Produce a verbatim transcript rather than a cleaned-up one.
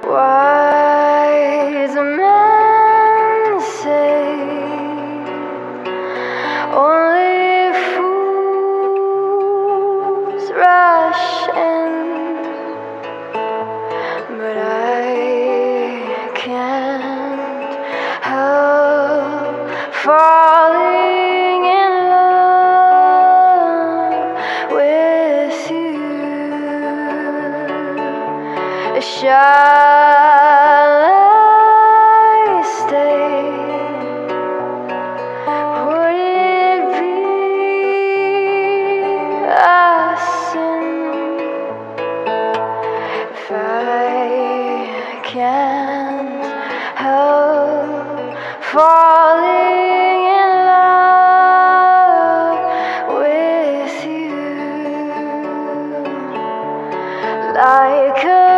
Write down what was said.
Wise men say only fools rush in, but I can't help falling in love with you. Shall I stay? Would it be a sin if I can't help falling in love with you? Like a